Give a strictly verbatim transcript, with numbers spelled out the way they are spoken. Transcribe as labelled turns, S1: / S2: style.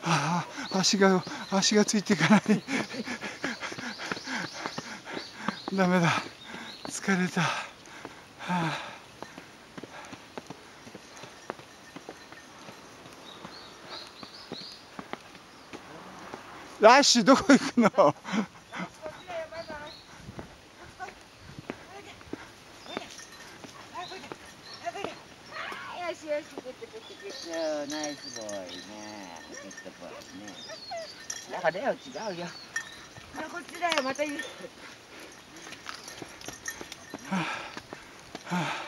S1: ああ、足が足がついていかないダメだ、疲れた、はあ、ラッシュどこ行くの？
S2: よしよし、グッドグッドグッド、ナイスボーイね、グッドボーイね。だからよ、違うよ。こっちだよ、また言う。
S1: はあはあ